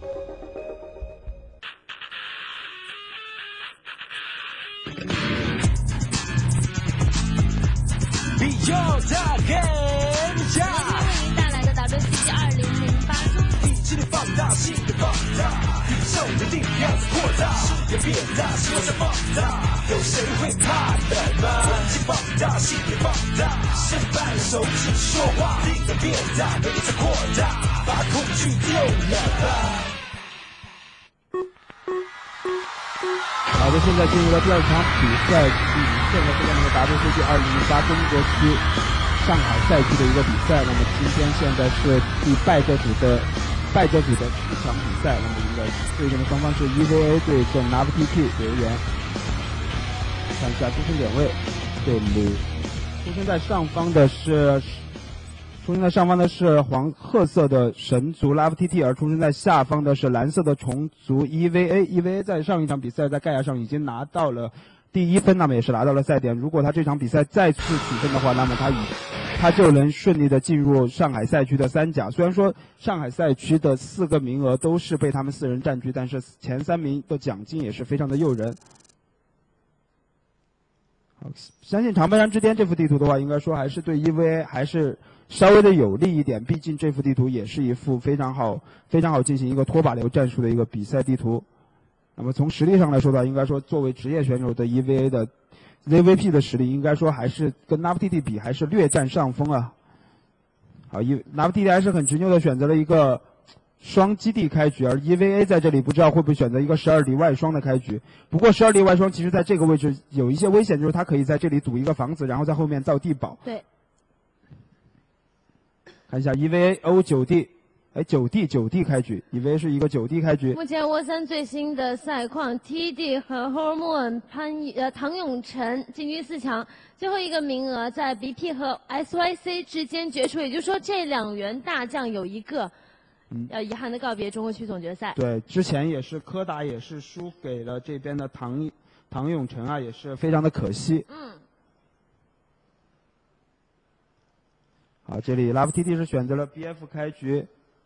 Beyond 大game家， 为您带来的 WCG 2008中一起的放大，新的放大，宇宙的力量在扩大，视野变大，希望在放大，有谁会怕的吗？一起放大，新的放大，身伴手指说话，力量变大，能力在扩大，把恐惧丢了吧。 好的，现在进入了第二场比赛，现在是在那个 WCG 2008中国区上海赛区的一个比赛。那么今天现在是败者组的一场比赛。那么我们的对阵的双方是 EVA 对阵 LoveTT 队员。看一下出生点位，这里出生在上方的是黄褐色的神族 LoveTT， 而出生在下方的是蓝色的虫族 EVA。EVA 在上一场比赛在盖亚上已经拿到了第1分，那么也是拿到了赛点。如果他这场比赛再次取分的话，那么他就能顺利的进入上海赛区的3甲。虽然说上海赛区的4个名额都是被他们4人占据，但是前3名的奖金也是非常的诱人。好，相信长白山之巅这幅地图的话，应该说还是对 EVA 还是稍微的有利一点，毕竟这幅地图也是一幅非常好进行一个拖把流战术的一个比赛地图。那么从实力上来说的话，应该说作为职业选手的 EVA 的 ZVP 的实力，应该说还是跟 LoveTT 比还是略占上风啊。好，LoveTT 还是很执拗的选择了一个双基地开局，而 EVA 在这里不知道会不会选择一个12里外双的开局。不过12里外双其实在这个位置有一些危险，就是他可以在这里堵一个房子，然后在后面造地堡。 对。 看一下 EVA O 9地，9地开局 ，EVA 是一个9地开局。 目前沃3最新的赛况 ，TD 和 Hormone 唐永成进军4强，最后一个名额在 BP 和 SYC 之间决出，也就是说这2员大将有一个要遗憾的告别中国区总决赛。 对，之前也是柯达也是输给了这边的唐永成啊，也是非常的可惜。好，这里 LoveTT 是选择了 BF 开局，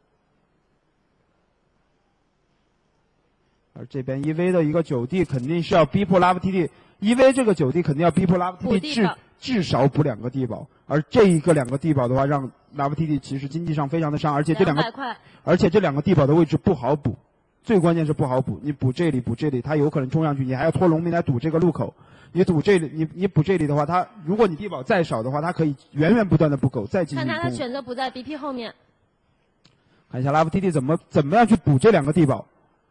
而这边 EV 的一个9地肯定是要逼迫 LoveTT，EV 这个9地肯定要逼迫 LoveTT 至少补2个地堡，而这2个地堡的话，让 LoveTT 其实经济上非常的伤，而且这2个地堡的位置不好补，最关键是不好补，你补这里，他有可能冲上去，你还要拖龙民来堵这个路口。你堵这里，你补这里的话，如果你地堡再少的话，他可以源源不断的补狗，再进行。 看他选择补在 BP 后面。 看一下 LoveTT 怎么样去补这2个地堡。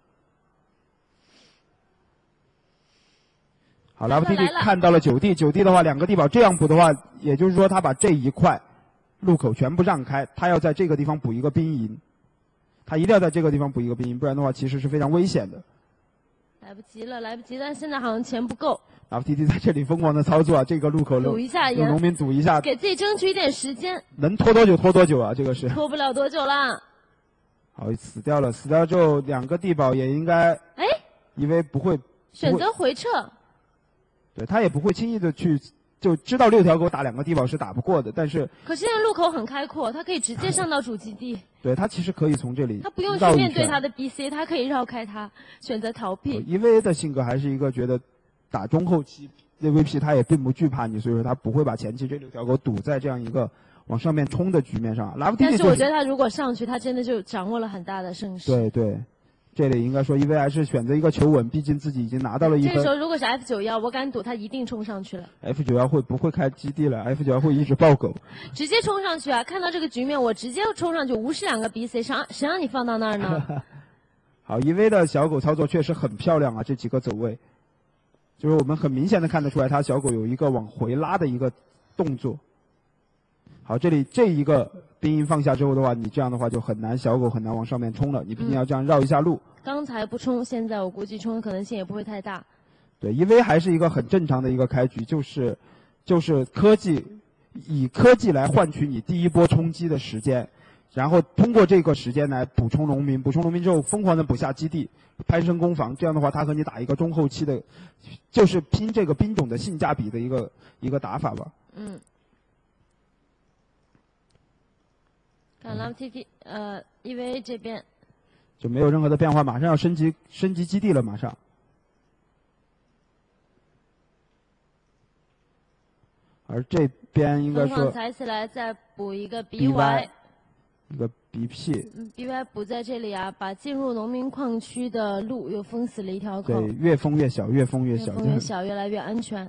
好 ，LoveTT 看到了9地的话，2个地堡这样补的话，也就是说他把这一块路口全部让开，他要在这个地方补一个兵营，他一定要在这个地方补一个兵营，不然的话其实是非常危险的。 来不及了，现在好像钱不够。 LoveTT 在这里疯狂的操作啊，这个路口堵一下， 用农民堵一下， 给自己争取一点时间。 能拖多久拖多久啊，这个是。 拖不了多久啦。 好，死掉了之后2个地堡也应该。 哎。 因为不会。 选择回撤。 对他也不会轻易的去就知道6条狗打2个地堡是打不过的，但是。 可是现在路口很开阔，他可以直接上到主基地。 对他其实可以从这里。 他不用去面对他的 BC， 他可以绕开他，选择逃避。 EVA 的性格还是一个觉得打中后期 ZVP 他也并不惧怕你，所以说他不会把前期这6条狗堵在这样一个往上面冲的局面上。 但是我觉得他如果上去，他真的就掌握了很大的胜势。 对，这里应该说 EVA 还是选择一个求稳，毕竟自己已经拿到了1分。 这个时候如果是 F91，我敢赌他一定冲上去了。 F91不会开基地了 ，F91会一直爆狗。 直接冲上去啊！看到这个局面，我直接冲上去，无视2个 BC， 谁让你放到那儿呢？ 好 ，EV 的小狗操作确实很漂亮啊，这几个走位。就是我们很明显的看得出来，他小狗有一个往回拉的一个动作。好，这里这一个兵营放下之后的话，你这样的话就小狗很难往上面冲了，你毕竟要这样绕一下路。 刚才不冲，现在我估计冲的可能性也不会太大。 对，EV 还是一个很正常的一个开局，就是以科技来换取你第一波冲击的时间，然后通过这个时间来补充农民之后疯狂的补下基地。攀升攻防，这样的话，他和你打一个中后期的，就是拼这个兵种的性价比的一个打法吧。 看 LoveTT，EVA 这边就没有任何的变化，马上要升级基地了，马上。而这边应该说抬起来再补一个 BY， 一个 BP。 BY 补在这里啊，把进入农民矿区的路又封死了一条口。 对，越封越小，越封越小， 越来越安全。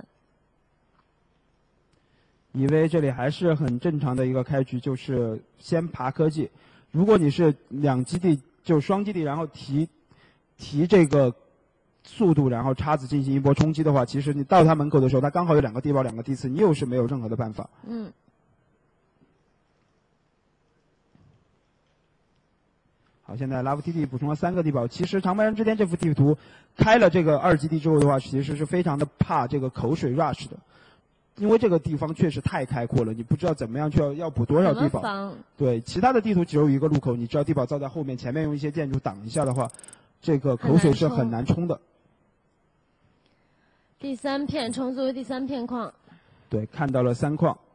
EVA 这里还是很正常的一个开局，就是先爬科技。如果你是两基地，就双基地，然后提这个速度，然后叉子进行一波冲击的话，其实你到他门口的时候，他刚好有2个地堡、2个地刺，你又是没有任何的办法。好，现在 LoveTD 补充了3个地堡。其实长白山之巅这幅地图开了这个2基地之后的话，其实是非常的怕这个口水 rush 的。因为这个地方确实太开阔了，你不知道怎么样去要补多少地堡。对，其他的地图只有一个路口，你只要地堡造在后面，前面用一些建筑挡一下的话，这个口水是很难冲的。 第3片冲作为第3片矿。 对，看到了3矿。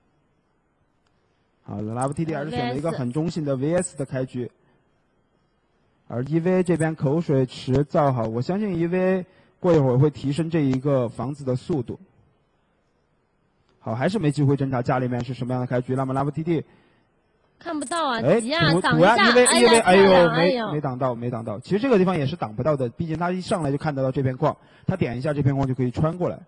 好 ，LoveTD 还是选了一个很中性的 VS 的开局。而 EVA 这边口水池造好，我相信 EVA 过一会儿会提升这一个房子的速度。好，还是没机会侦查家里面是什么样的开局。那么 LoveTD 看不到啊， 急啊，挡一下 ，EVA，哎呦，没挡到。其实这个地方也是挡不到的，毕竟他一上来就看得到这片矿，他点一下这片矿就可以穿过来。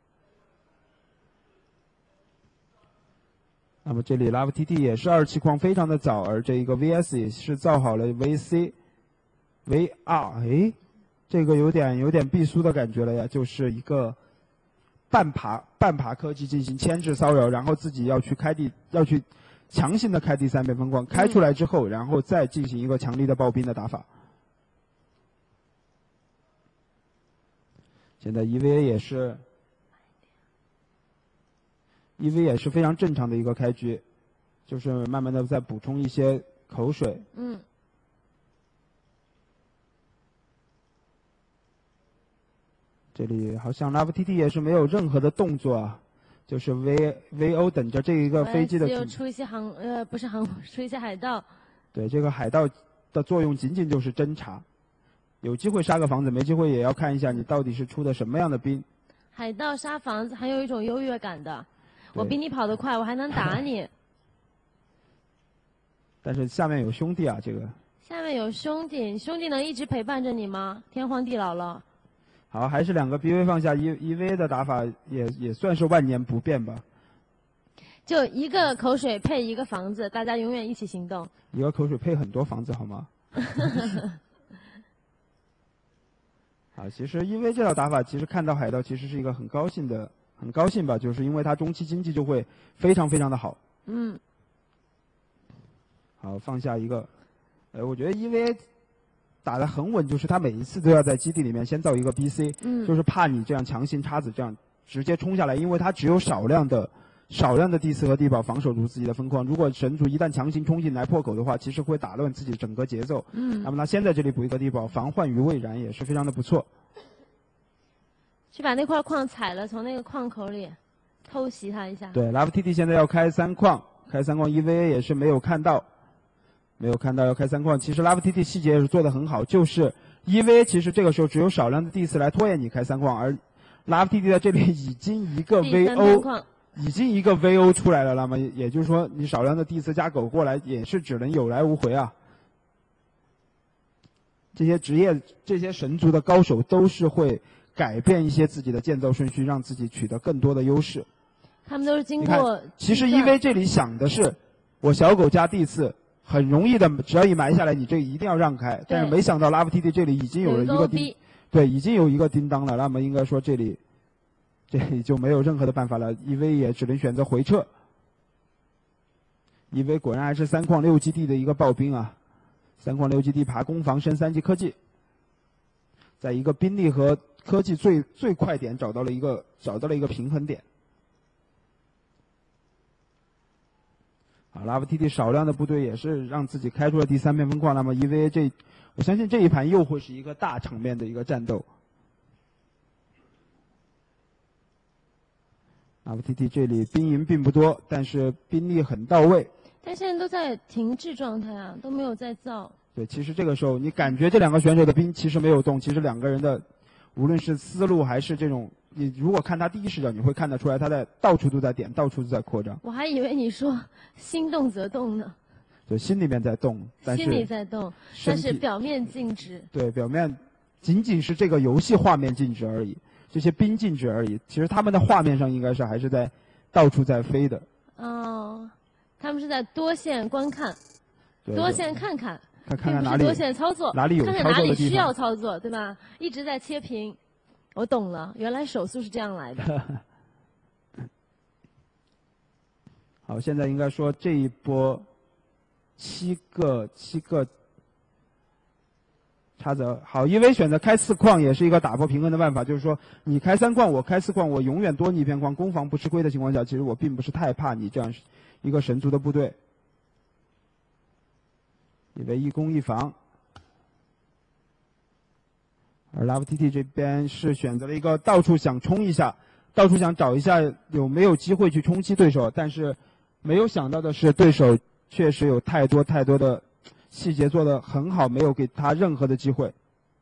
那么这里 LoveTD 也是2期矿非常的早，而这一个 VS 也是造好了 VR，哎，这个有点必输的感觉了呀，就是一个半爬科技进行牵制骚扰，然后自己要去强行的开第3片分矿，开出来之后，然后再进行一个强力的爆兵的打法。现在 EVA 也是非常正常的一个开局，就是慢慢的在补充一些口水。这里好像 LoveTD 也是没有任何的动作啊，就是 VO 等着这一个飞机的。 又出一些出一些海盗。 对，这个海盗的作用仅仅就是侦察，有机会杀个房子，没机会也要看一下你到底是出的什么样的兵。 海盗杀房子还有一种优越感的，我比你跑得快，我还能打你。 但是下面有兄弟啊，这个。 下面有兄弟，兄弟能一直陪伴着你吗？天荒地老了。 好，还是2个 BV 放下 EVA 的打法也算是万年不变吧。 就一个口水配一个房子，大家永远一起行动。 一个口水配很多房子，好吗？好，其实EVA这套打法，其实看到海盗其实是一个很高兴吧，就是因为它中期经济就会非常非常的好。好，放下一个，我觉得EVA。打得很稳，就是他每一次都要在基地里面先造一个 BC，就是怕你这样强行叉子这样直接冲下来，因为他只有少量的地刺和地堡防守住自己的分矿。如果神族一旦强行冲进来破口的话，其实会打乱自己整个节奏。那么他先在这里补一个地堡，防患于未然，也是非常的不错。 去把那块矿采了，从那个矿口里偷袭他一下。 对 ，LoveTD 现在要开3矿，EVA 也是没有看到要开3矿。其实 LoveTD 细节也是做得很好，就是 EVA 其实这个时候只有少量的地刺来拖延你开3矿，而 LoveTD 在这里已经一个 VO 出来了，那么也就是说你少量的地刺加狗过来也是只能有来无回啊。这些神族的高手都是会改变一些自己的建造顺序，让自己取得更多的优势。 他们都是经过。 其实 EVA 这里想的是，我小狗加地刺。很容易的，只要一埋下来，你这一定要让开。但是没想到 LoveTD 这里已经有了一个已经有一个叮当了。那么应该说这里就没有任何的办法了 ，EVA 也只能选择回撤。EVA 果然还是3矿6基地的一个暴兵啊，3矿6基地爬攻防升3级科技，在一个兵力和科技最快点找到了一个平衡点。LoveTD 少量的部队也是让自己开出了第3片分矿。那么 EVA 我相信这一盘又会是一个大场面的一个战斗。LoveTD 这里兵营并不多，但是兵力很到位。 但现在都在停滞状态啊，都没有再造。 对，其实这个时候你感觉这两个选手的兵其实没有动，其实两个人的无论是思路还是这种，你如果看他第一视角，你会看得出来他在到处都在点，到处都在扩张。 我还以为你说心动则动呢。 对，心里面在动，但是心里在动，但是表面静止。 对，表面仅仅是这个游戏画面静止而已，这些兵静止而已。其实他们的画面上应该是还是在到处在飞的。 哦，他们是在多线观看，多线看看。 看哪里多线操作， 哪里有操作的地方， 看看哪里需要操作，对吧？一直在切屏，我懂了，原来手速是这样来的。 好，现在应该说这一波七个差则。好，EV选择开4矿也是一个打破平衡的办法，就是说你开3矿，我开4矿，我永远多你一片矿，攻防不吃亏的情况下，其实我并不是太怕你这样一个神族的部队。因为一攻一防，而 LoveTT 这边是选择了一个到处想冲一下，到处想找一下有没有机会去冲击对手，但是没有想到的是，对手确实有太多的细节做得很好，没有给他任何的机会。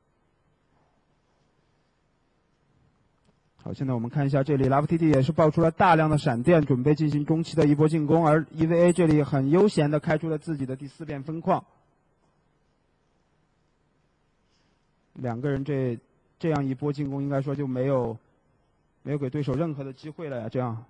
好，现在我们看一下这里 ，LoveTT 也是爆出了大量的闪电，准备进行中期的一波进攻，而 EVA 这里很悠闲的开出了自己的第4片分矿。两个人这样一波进攻，应该说就没有给对手任何的机会了呀。这样，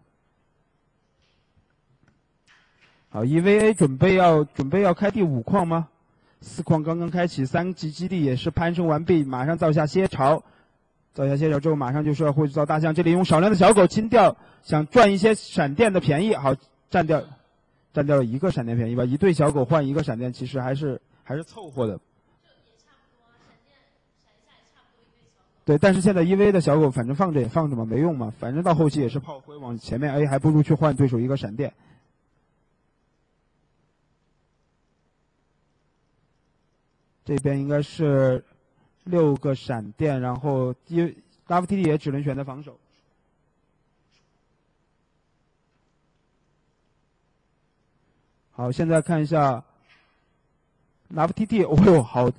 好 ，EVA 准备要开第5矿吗？4矿刚刚开启，3级基地也是攀升完毕，马上造下蝎巢，造下蝎巢之后，马上就是要会造大象。这里用少量的小狗清掉，想赚一些闪电的便宜。好，占掉了1个闪电便宜吧，一对小狗换1个闪电，其实还是凑合的。对，但是现在 EV 的小狗反正放着也放着嘛，没用嘛，反正到后期也是炮灰往前面 A， 还不如去换对手1个闪电。这边应该是6个闪电，然后LoveTT 也只能选择防守。好，现在看一下 LoveTT， 哦呦，好的。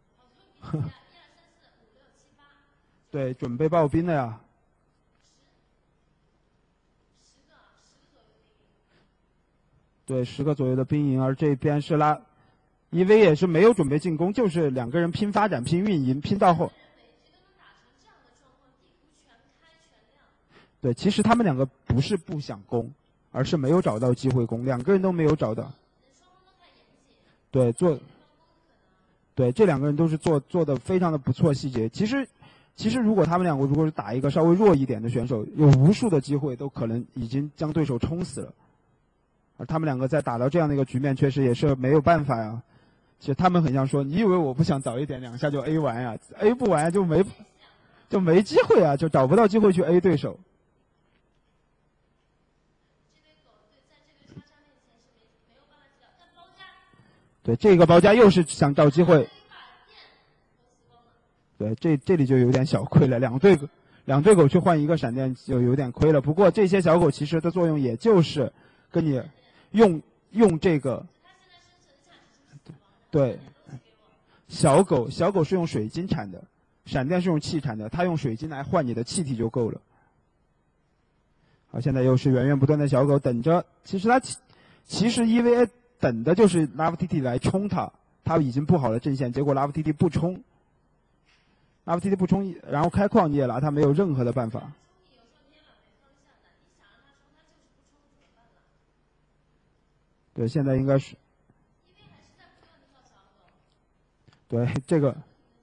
对，准备爆兵了呀。对，10个左右的兵营，而这边是EV 也是没有准备进攻，就是两个人拼发展、拼运营，拼到后。对，其实他们两个不是不想攻，而是没有找到机会攻，两个人都没有找到。对，对，这两个人都是做的非常的不错，细节。其实如果他们两个如果是打一个稍微弱一点的选手，有无数的机会都可能已经将对手冲死了。而他们两个在打到这样的一个局面，确实也是没有办法呀。其实他们很像说，你以为我不想早一点2下就 A 完呀 ？A 不完就没机会啊，就找不到机会去 A 对手。对，这个包夹又是想找机会。对，这里就有点小亏了，两对狗去换1个闪电就有点亏了。不过这些小狗其实的作用也就是跟你用这个，对，小狗是用水晶产的，闪电是用气产的，它用水晶来换你的气体就够了。好，现在又是源源不断的小狗等着，其实EVA 等的就是 LoveTT 来冲他已经布好了阵线，结果 LoveTT 不冲。LoveTT 不冲，然后开矿你也拿他没有任何的办法。对，现在应该是。对，这个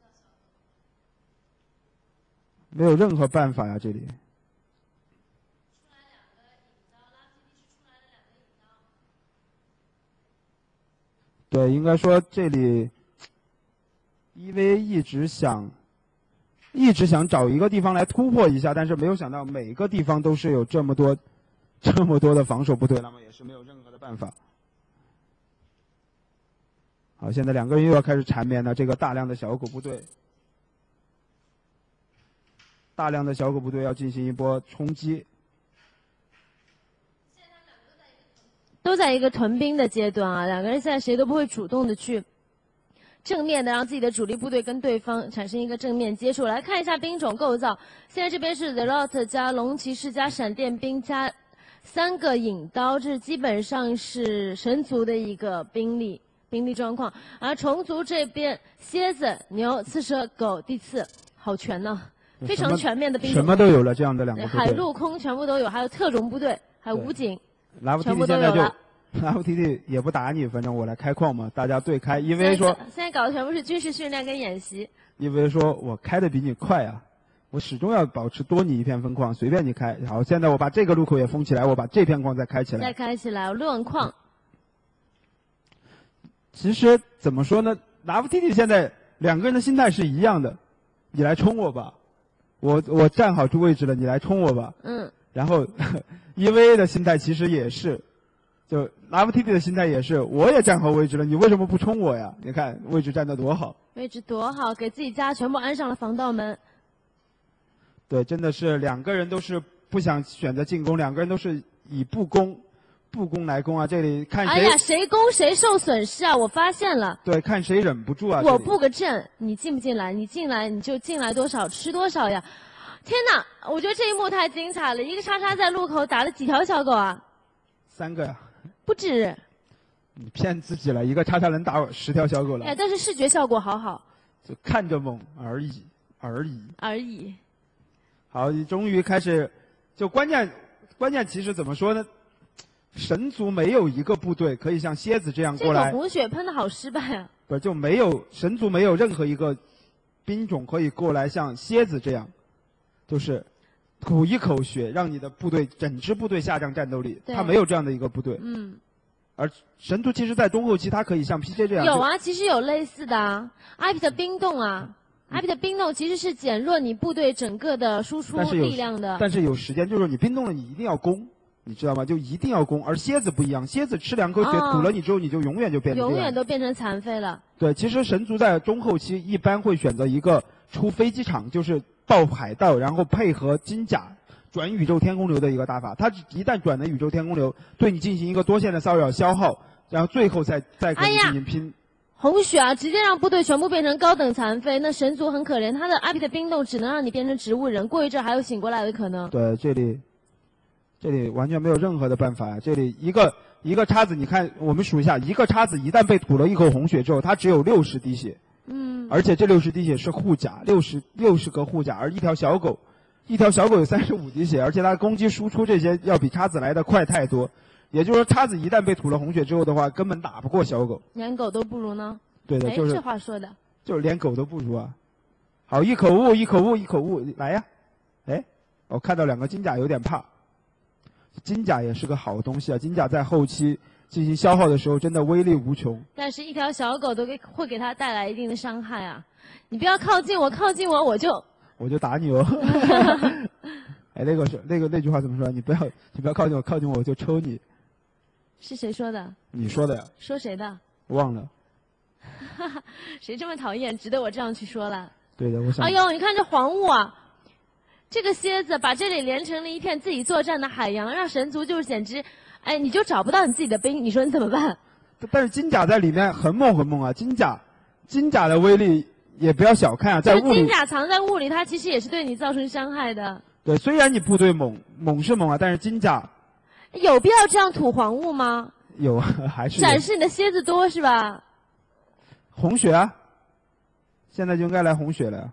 没有任何办法呀，这里。对，应该说这里 EVA 一直想找一个地方来突破一下，但是没有想到每个地方都是有这么多的防守部队，那么也是没有任何的办法。好，现在两个人又要开始缠绵了，这个大量的小狗部队要进行一波冲击。 都在一个屯兵的阶段啊，两个人现在谁都不会主动的去正面的让自己的主力部队跟对方产生一个正面接触。来看一下兵种构造，现在这边是 The Rot 加龙骑士加闪电兵加3个引刀，这基本上是神族的一个兵力状况。而虫族这边蝎子、牛、刺蛇、狗、地刺，好全呢，非常全面的兵种， 什么都有了，这样的2个部队， 海陆空全部都有，还有特种部队，还有武警，全部 LoveTT 都有了。 LoveTT 也不打你，反正我来开矿嘛，大家对开。因为说现在搞的全部是军事训练跟演习。 因为说我开的比你快啊，我始终要保持多你一片分矿，随便你开。好，现在我把这个路口也封起来，我把这片矿再开起来。 再开起来，乱矿。 其实怎么说呢 ？LoveTT 现在2个人的心态是一样的，你来冲我吧，我站好住位置了，你来冲我吧。 嗯。 然后 EVA 的心态其实也是。就 LoveTT 的心态也是，我也站好位置了，你为什么不冲我呀？你看位置站得多好， 位置多好，给自己家全部安上了防盗门。 对，真的是2个人都是不想选择进攻，2个人都是以不攻来攻啊！这里看谁， 哎呀，谁攻谁受损失啊！我发现了。 对，看谁忍不住啊！ 我布个阵，你进不进来？你进来你就进来多少吃多少呀！天哪，我觉得这一幕太精彩了，一个叉叉在路口打了几条小狗啊 ？3个呀。 不止， 你骗自己了，一个叉叉能打我10条小狗了。 哎，但是视觉效果好好。 就看着猛而已。好，终于开始，就关键其实怎么说呢？神族没有一个部队可以像蝎子这样过来。 这口红血喷的好失败啊！ 不，就没有神族没有任何一个兵种可以过来像蝎子这样，就是吐一口血，让你的部队整支部队下降战斗力，他没有这样的一个部队。 嗯。 而神族其实，在中后期，它可以像 PJ 这样。 有啊，其实有类似的啊 ，IP 的冰冻啊，IP 的冰冻其实是减弱你部队整个的输出力量的。 但是有时间，就是你冰冻了，你一定要攻，你知道吗？就一定要攻。而蝎子不一样，蝎子吃2口血吐了你之后，你就永远就变成这样。 永远都变成残废了。对， 其实神族在中后期一般会选择一个出飞机场，就是爆海盗，然后配合金甲转宇宙天空流的一个打法。他一旦转了宇宙天空流，对你进行一个多线的骚扰消耗，然后最后再可以进行拼。 红血啊，直接让部队全部变成高等残废。那神族很可怜，他的阿比的冰冻只能让你变成植物人，过一阵还有醒过来的可能。 对，这里完全没有任何的办法。这里一个叉子，你看我们数一下，一个叉子一旦被吐了一口红血之后，它只有60滴血。 嗯。 而且这60滴血是护甲，60个护甲，而一条小狗有35滴血，而且它的攻击输出这些要比叉子来的快太多。也就是说，叉子一旦被吐了红血之后的话，根本打不过小狗， 连狗都不如呢。 对的，就是这话说的， 就是连狗都不如啊。好，一口雾，来呀！哎，我看到2个金甲有点怕。金甲也是个好东西啊，金甲在后期进行消耗的时候，真的威力无穷。 但是一条小狗都会给它带来一定的伤害啊！你不要靠近我，我就打你哦。哎，那句话怎么说？你不要靠近我，我就抽你。 是谁说的？ 你说的呀。 说谁的？ 忘了。 谁这么讨厌，值得我这样去说了？ 对的，我想。 哎呦，你看这黄雾啊！这个蝎子把这里连成了一片自己作战的海洋，让神族就是简直，哎，你就找不到你自己的兵，你说你怎么办？ 但是金甲在里面很猛啊！金甲的威力也不要小看啊，在雾里。 金甲藏在雾里，它其实也是对你造成伤害的。 对，虽然你部队猛是猛啊，但是金甲。 有必要这样吐黄雾吗？ 有啊，还是展示你的蝎子多是吧？ 红血啊，现在就应该来红血了呀。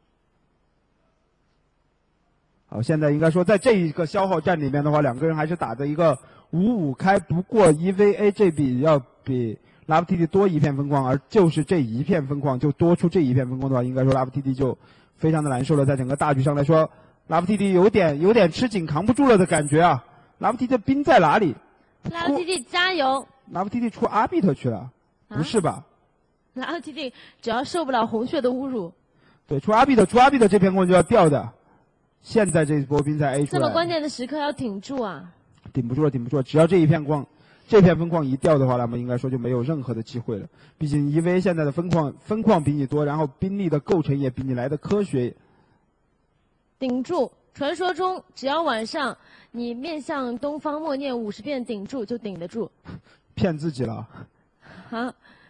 好，现在应该说在这一个消耗战里面的话，2个人还是打的一个5-5开，不过 EVA 这笔要比 LoveTT 多一片分矿，而就是这一片分矿就多出这一片分矿的话，应该说 LoveTT 就非常的难受了。在整个大局上来说，LoveTT 有点吃紧扛不住了的感觉啊。LoveTT 的兵在哪里？ LoveTT 加油 ！LoveTT 出阿比特去了，不是吧 ？LoveTT 只要受不了红血的侮辱， 对，出阿比特这片矿就要掉的。现在这波兵在 A 出来， 这么关键的时刻要顶住啊！ 顶不住了！只要这片分矿一掉的话，那么应该说就没有任何的机会了。毕竟 EVA 现在的分矿比你多，然后兵力的构成也比你来的科学。 顶住！传说中，只要晚上你面向东方默念50遍顶住，就顶得住。 骗自己了。 啊！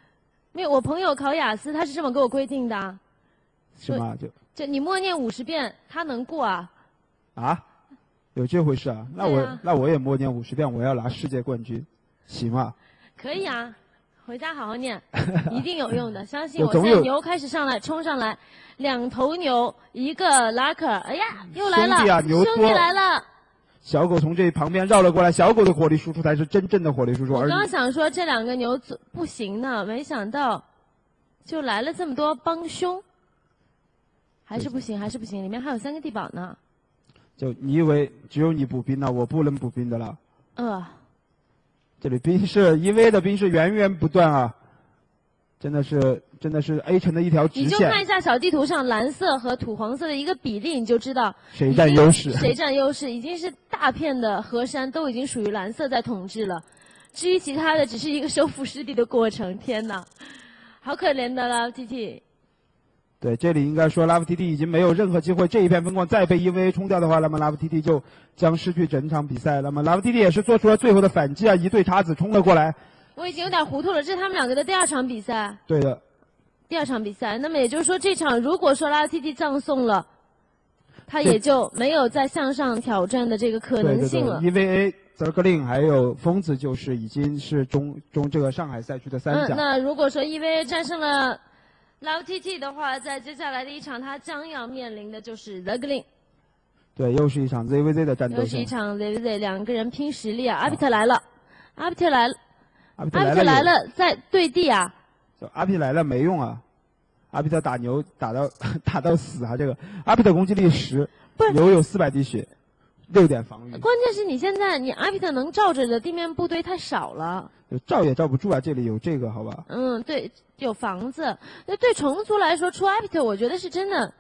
没有，我朋友考雅思，他是这么给我规定的。 是吗？ 就你默念50遍，他能过啊？ 啊？有这回事啊？那我也默念50遍，我要拿世界冠军，行吗？ 可以啊，回家好好念，一定有用的，相信我。现在牛开始上来，冲上来，2头牛，1个拉克，哎呀，又来了， 兄弟啊，牛兄弟来了。 小狗从这旁边绕了过来，小狗的火力输出才是真正的火力输出。 我刚想说这2个牛不行呢，没想到就来了这么多帮凶，还是不行，还是不行，里面还有3个地堡呢。 就你以为只有你补兵了，我不能补兵的了。这里兵是EVA的兵是源源不断啊，真的是 A 城的一条直线。 你就看一下小地图上蓝色和土黄色的一个比例，你就知道谁占优势。 谁占优势，已经是大片的河山都已经属于蓝色在统治了。至于其他的，只是一个收复失地的过程。天哪，好可怜的了 TT。 对，这里应该说 LoveTT 已经没有任何机会，这一片风光再被 EVA 冲掉的话，那么 LoveTT 就将失去整场比赛。那么 LoveTT 也是做出了最后的反击啊，一对叉子冲了过来。 我已经有点糊涂了，这是他们2个的第2场比赛。 对的。 第2场比赛，那么也就是说，这场如果说LoveTT 葬送了，他也就没有再向上挑战的这个可能性了。 对 EVA、Zerglin 还有疯子就是已经是中这个上海赛区的3甲。 那如果说 EVA 战胜了LoveTT 的话，在接下来的一场，他将要面临的就是 Zerglin。 对，又是一场 ZVZ 的战斗。 又是一场 ZVZ， 2个人拼实力啊！阿比特来了，阿比特来了，在对地啊！ 阿比特来了没用啊！阿比特打牛打到死啊！这个阿比特攻击力10，牛有400滴血，6点防御。 关键是你现在阿比特能罩着的地面部队太少了。 罩也罩不住啊！这里有这个，好吧？ 对，有房子。那对虫族来说，出阿比特，我觉得是真的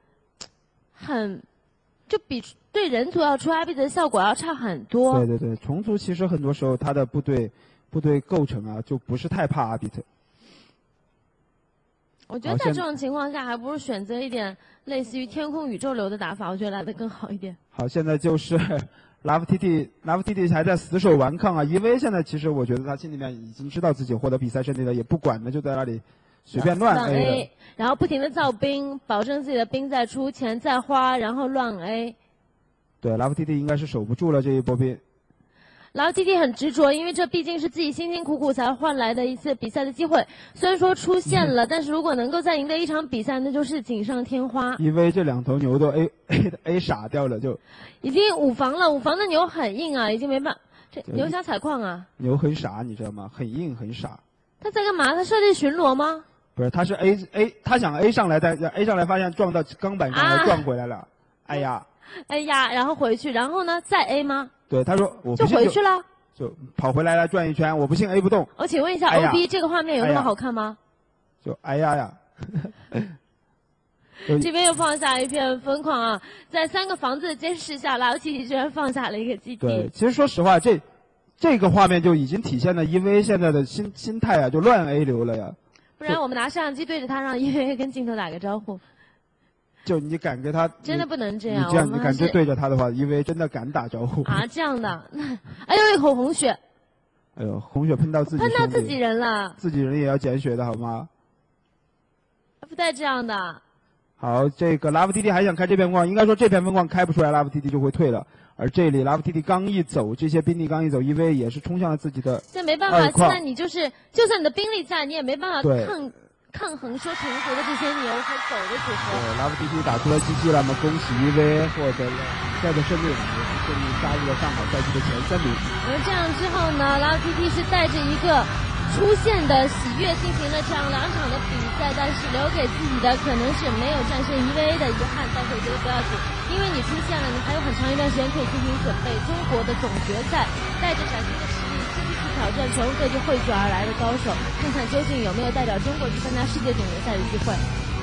就比对人族要出阿比特的效果要差很多。 对，虫族其实很多时候他的部队构成啊，就不是太怕阿比特。 我觉得在这种情况下，还不如选择一点类似于天空宇宙流的打法，我觉得来得更好一点。 好，现在就是 LoveTT 还在死守顽抗啊。EVA 现在其实我觉得他心里面已经知道自己获得比赛胜利了，也不管了，就在那里随便乱 A 然后不停的造兵，保证自己的兵在出，钱在花，然后乱 A。 对 ，LoveTT 应该是守不住了这一波兵。 LoveTT 很执着，因为这毕竟是自己辛辛苦苦才换来的一次比赛的机会。虽然说出现了，但是如果能够再赢得一场比赛，那就是锦上添花。 EVA 这2头牛都 A 傻掉了，就已经5防了，5防的牛很硬啊，已经没办法。这牛想采矿啊？ 牛很傻，你知道吗？很硬很傻。 他在干嘛？他设计巡逻吗？ 不是，他是 A， 他想 A 上来，但 A 上来发现撞到钢板上来撞回来了。哎呀， 然后回去，然后呢再 A 吗？ 对，他说我不信就回去了， 就跑回来了转一圈，我不信 A 不动。 我请问一下 ，OB 这个画面有那么好看吗？ 就哎呀， 这边又放下一片疯狂啊！在3个房子的监视下，LoveTT居然放下了一个基地。 对，其实说实话，这个画面就已经体现了 EVA 现在的心态啊，就乱 A 流了呀。 不然我们拿摄像机对着他，让 EVA 跟镜头打个招呼。 就你敢跟他， 真的不能这样。 你敢对着他的话，EVA 真的敢打招呼啊！这样的，哎呦，一口红血。 哎呦，红血喷到自己人了。 自己人也要减血的好吗？ 不带这样的。 好，这个 LoveTT 还想开这片风光，应该说这片风光开不出来 ，LoveTT 就会退了。而这里 LoveTT 刚一走，这些兵力刚一走，EVA 也是冲向了自己的。 这没办法，现在你就算你的兵力在，你也没办法抗衡说虫族的这些牛和狗的组合。 对 ，LoveTT 打出了GG了，那么恭喜 EVA 获得了比赛的胜利，也是顺利杀入了上海赛区的前3名。 而这样之后呢 ，LoveTT 是带着一个出现的喜悦进行了这样2场的比赛，但是留给自己的可能是没有战胜 EVA 的遗憾，但是我觉得不要紧，因为你出现了，你还有很长一段时间可以进行准备。中国的总决赛带着崭新的实力继续去挑战全国各地汇聚而来的高手，看看究竟有没有代表中国去参加世界总决赛的机会。